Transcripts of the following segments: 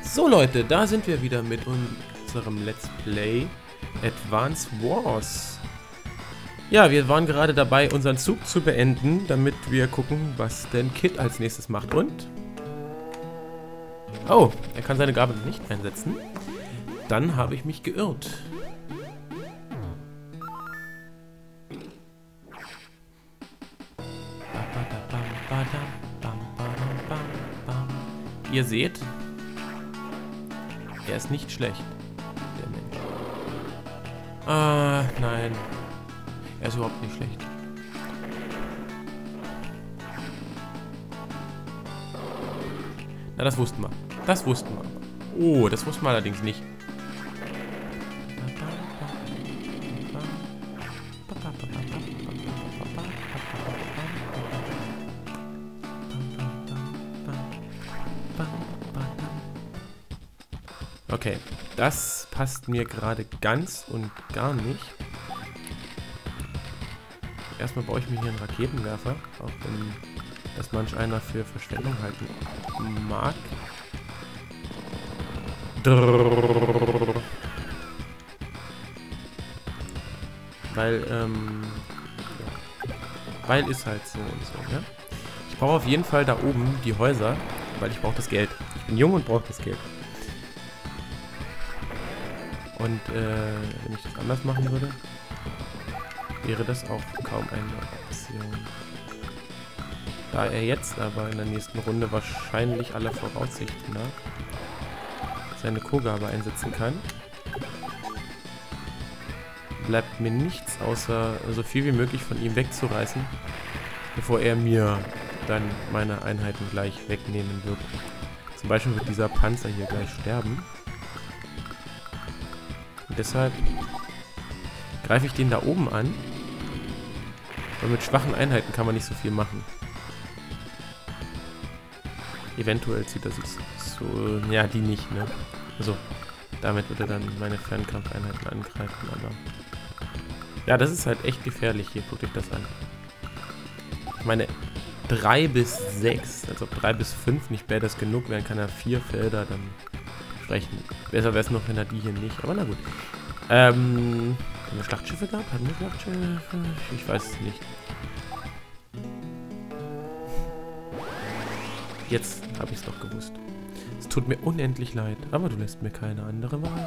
So Leute, da sind wir wieder mit unserem Let's Play Advance Wars. Ja, wir waren gerade dabei, unseren Zug zu beenden, damit wir gucken, was denn Kid als nächstes macht. Und? Oh, er kann seine Gabe nicht einsetzen. Dann habe ich mich geirrt. Ihr seht, er ist nicht schlecht, der Mensch. Ah, nein. Er ist überhaupt nicht schlecht. Na, das wussten wir. Das wussten wir. Oh, das wussten wir allerdings nicht. Okay, das passt mir gerade ganz und gar nicht. Erstmal baue ich mir hier einen Raketenwerfer, auch wenn das manch einer für Verschwendung halten mag. Weil ist halt so und so, ne? Ich brauche auf jeden Fall da oben die Häuser, weil ich brauche das Geld. Ich bin jung und brauche das Geld. Und wenn ich das anders machen würde, wäre das auch kaum eine Option. Da er jetzt aber in der nächsten Runde wahrscheinlich aller Voraussichten nach seine Kogabe einsetzen kann, bleibt mir nichts außer so viel wie möglich von ihm wegzureißen, bevor er mir dann meine Einheiten gleich wegnehmen wird. Zum Beispiel wird dieser Panzer hier gleich sterben. Und deshalb greife ich den da oben an. Weil mit schwachen Einheiten kann man nicht so viel machen. Eventuell zieht er sich so... Ja, die nicht, ne? Also, damit wird er dann meine Fernkampfeinheiten angreifen, aber... Ja, das ist halt echt gefährlich hier. Guckt euch das an. Ich meine, 3 bis 6, als ob 3 bis 5 nicht badass genug wären, kann er 4 Felder dann sprechen. Besser wäre es noch, wenn er die hier nicht. Aber na gut. Haben wir Schlachtschiffe gehabt? Hatten wir Schlachtschiffe? Ich weiß es nicht. Jetzt habe ich es doch gewusst. Es tut mir unendlich leid, aber du lässt mir keine andere Wahl.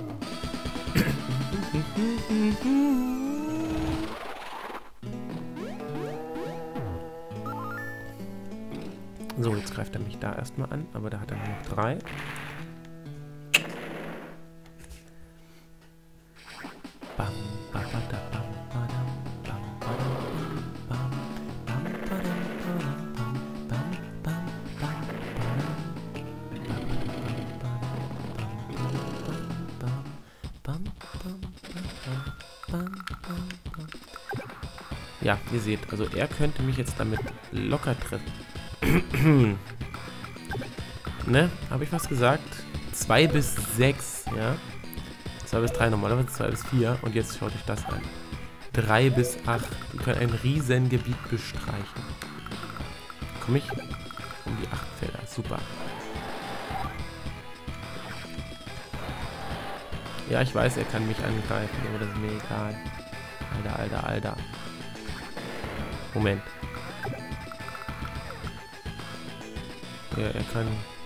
So, jetzt greift er mich da erstmal an, aber da hat er nur noch 3. Ja, ihr seht, also er könnte mich jetzt damit locker treffen. Ne, habe ich was gesagt? 2 bis 6, ja? 2 bis 3, normalerweise 2 bis 4. Und jetzt schaut euch das an. 3 bis 8. Die können ein riesen Gebiet bestreichen. Komme ich um die 8 Felder. Super. Ja, ich weiß, er kann mich angreifen, aber das ist mir egal. Alter. Moment. Ja, er kann...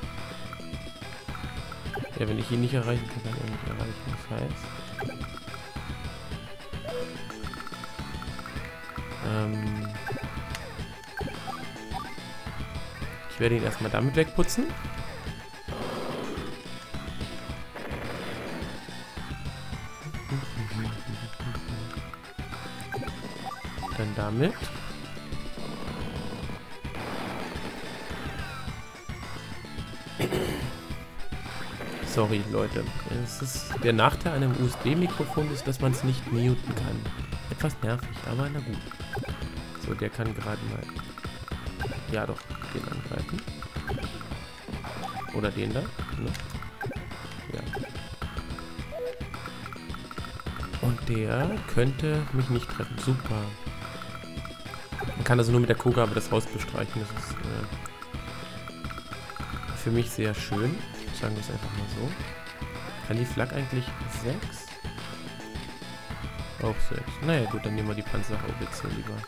Ja, wenn ich ihn nicht erreichen kann, kann er mich erreichen. Das heißt... ich werde ihn erstmal damit wegputzen. Dann damit. Sorry, Leute. Es ist der Nachteil an einem USB-Mikrofon ist, dass man es nicht muten kann. Etwas nervig, aber na gut. So, der kann gerade mal... Ja doch, den angreifen. Oder den da. Ne? Ja. Und der könnte mich nicht treffen. Super. Man kann also nur mit der Kogabe das Haus bestreichen. Das ist für mich sehr schön. Sagen wir es einfach mal so. Kann die Flak eigentlich 6? Auch 6. Naja gut, dann nehmen wir die Panzerhaubitze lieber.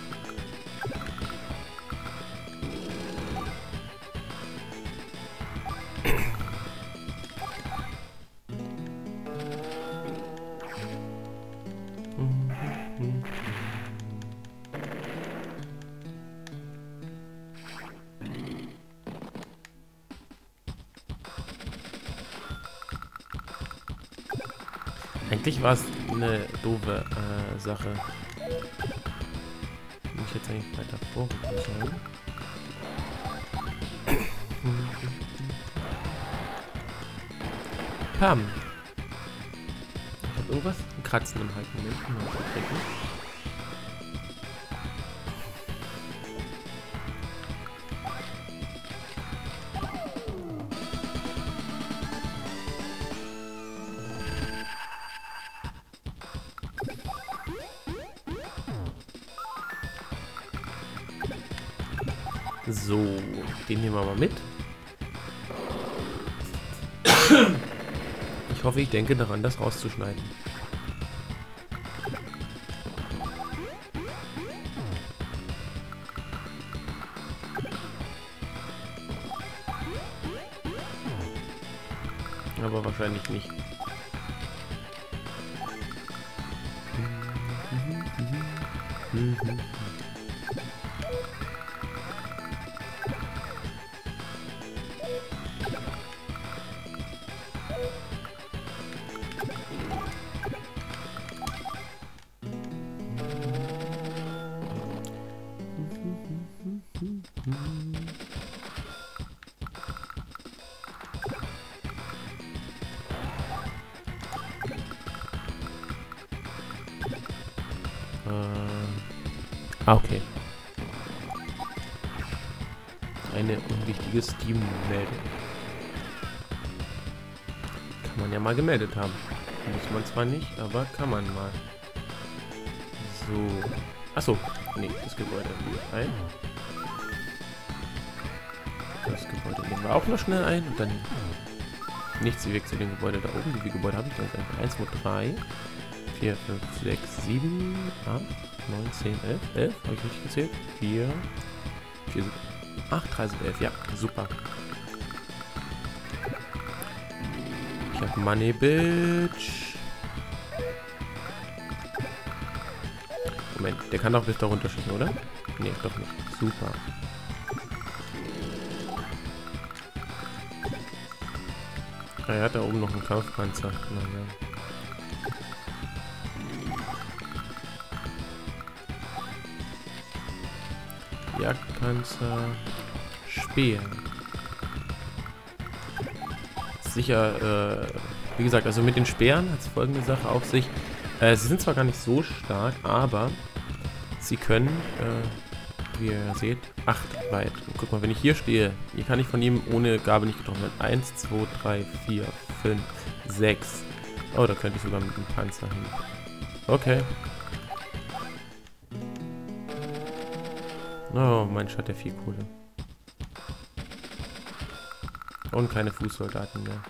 Eigentlich war es eine doofe Sache. Bin ich jetzt eigentlich weiter vorrücken sollen? Pam! Ich hab irgendwas? Ein Kratzen im Halten. So, den nehmen wir mal mit. Ich hoffe, ich denke daran, das rauszuschneiden. Aber wahrscheinlich nicht. Okay. Eine unwichtige Steam-Meldung. Kann man ja mal gemeldet haben. Muss man zwar nicht, aber kann man mal. So. Achso. Nee, das Gebäude ein. Das Gebäude nehmen wir auch noch schnell ein. Und dann nichts wie weg zu dem Gebäude da oben. Wie viele Gebäude habe ich da jetzt einfach? 1, 2, 3, 4, 5, 6, 7, 8, 9, 10, 11. 11, habe ich richtig gezählt? 4, 8, 3 sind 11. Ja, super. Ich habe Money, Bitch. Moment, der kann doch bis da runterschießen, oder? Nee, doch nicht. Super. Ah, er hat da oben noch einen Kampfpanzer. Naja. Jagdpanzer. Speer. Sicher, wie gesagt, also mit den Speeren hat es folgende Sache auf sich. Sie sind zwar gar nicht so stark, aber sie können, wie ihr seht, 8 weit. Und guck mal, wenn ich hier stehe, hier kann ich von ihm ohne Gabel nicht getroffen werden. 1, 2, 3, 4, 5, 6. Oh, da könnte ich sogar mit dem Panzer hin. Okay. Oh, mein Schatz, der Viehkohle. Und keine Fußsoldaten mehr.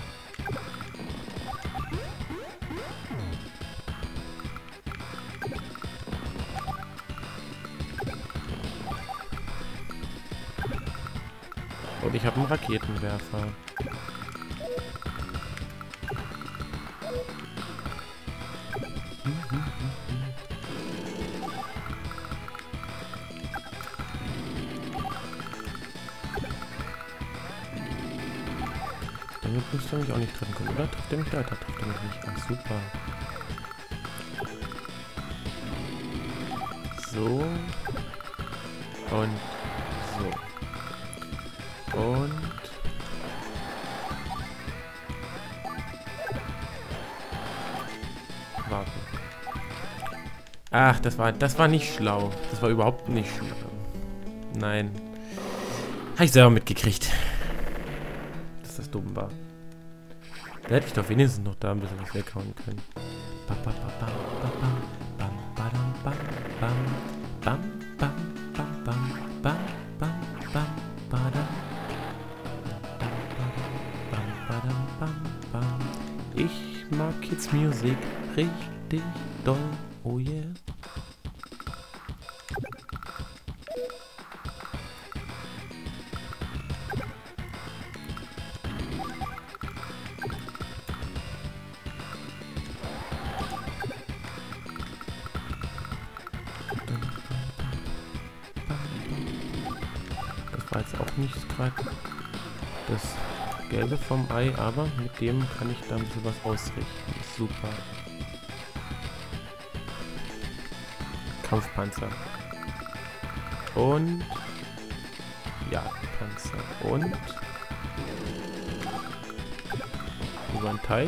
Und ich habe einen Raketenwerfer. Damit müsste er mich auch nicht treffen können, oder? Trifft er mich da? Da trifft er mich nicht. Ach, super. So. Und so. Und... warten. Ach, das war nicht schlau. Das war überhaupt nicht schlau. Nein. Habe ich selber mitgekriegt. Dass das dumm war. Da hätte ich doch wenigstens noch da ein bisschen was weghauen können. Badam, bam, bam. Ich mag Kids Music richtig doll. Oh yeah. Das war jetzt auch nicht gerade das Gelbe vom Ei, aber mit dem kann ich dann sowas ausrichten. Super. Kampfpanzer. Und Jagdpanzer. Und über den Teich.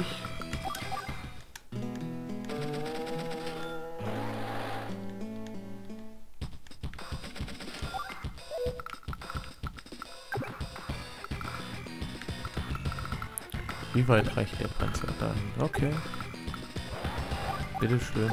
Wie weit reicht der Panzer dahin? Okay. Bitteschön.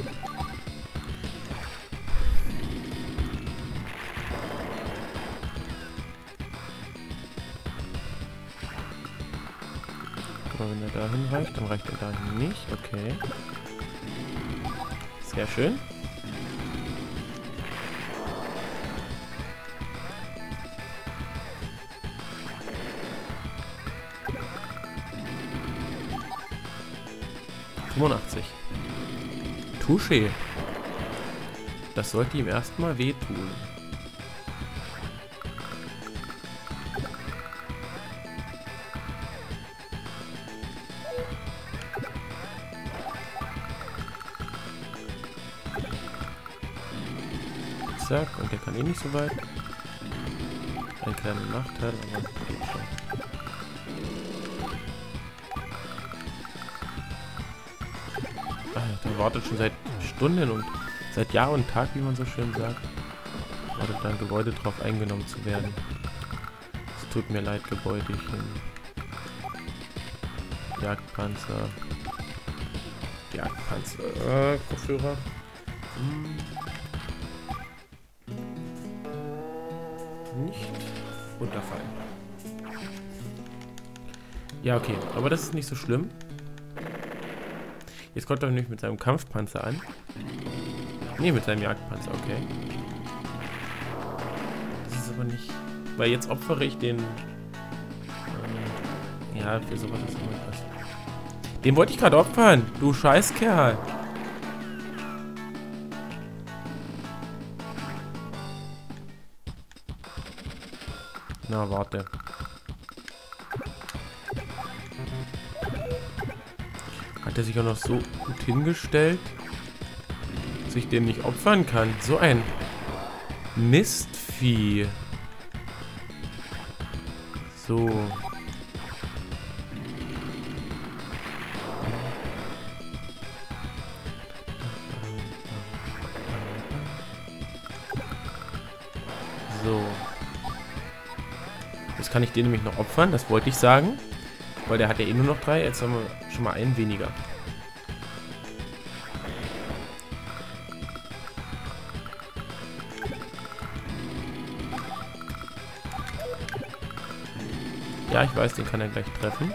Aber wenn er dahin reicht, dann reicht er dahin nicht. Okay. Sehr schön. Touché. Das sollte ihm erstmal wehtun. Zack, und der kann eh nicht so weit. Ein kleiner Nachteil, aber geht schon. Der wartet schon seit Stunden und seit Jahr und Tag, wie man so schön sagt. Wartet da ein Gebäude drauf eingenommen zu werden. Es tut mir leid, Gebäudechen. Jagdpanzer. Jagdpanzer. Kopfhörer. Nicht runterfallen. Ja, okay. Aber das ist nicht so schlimm. Jetzt kommt er nämlich mit seinem Kampfpanzer an. Ne, mit seinem Jagdpanzer, okay. Das ist aber nicht... Weil jetzt opfere ich den... ja, für sowas ist immer was. Den wollte ich gerade opfern, du Scheißkerl. Na, warte. Hat er sich auch noch so gut hingestellt, dass ich den nicht opfern kann. So ein Mistvieh. So. So. Jetzt kann ich den nämlich noch opfern, das wollte ich sagen. Weil der hat ja eh nur noch 3, jetzt haben wir schon mal einen weniger. Ja, ich weiß, den kann er gleich treffen.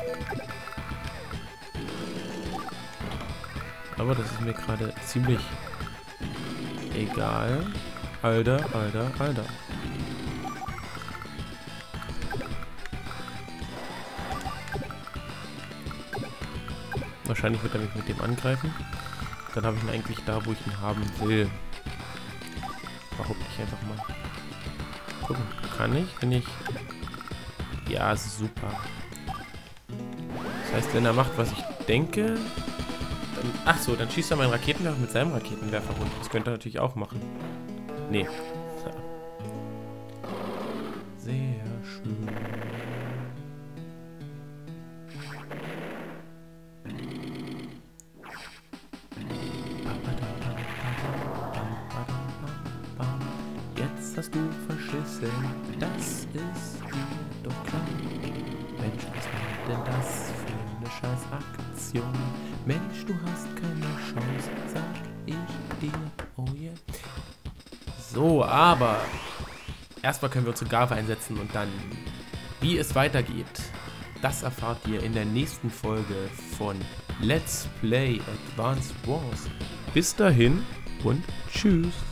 Aber das ist mir gerade ziemlich egal. Alter. Wahrscheinlich wird er mich mit dem angreifen. Dann habe ich ihn eigentlich da, wo ich ihn haben will. Behaupte ich einfach mal. Gucken, kann ich, wenn ich... Ja, super. Das heißt, wenn er macht, was ich denke... Dann... Ach so, dann schießt er meinen Raketenwerfer mit seinem Raketenwerfer runter. Das könnte er natürlich auch machen. Nee. Sehr schön. Jetzt hast du verschissen, das ist dir doch klar. Mensch, was war denn das für eine Scheißaktion? Mensch, du hast keine Chance, sag ich dir, oh yeah. So, aber erstmal können wir uns zu Gave einsetzen und dann, wie es weitergeht. das erfahrt ihr in der nächsten Folge von Let's Play Advance Wars. Bis dahin und tschüss.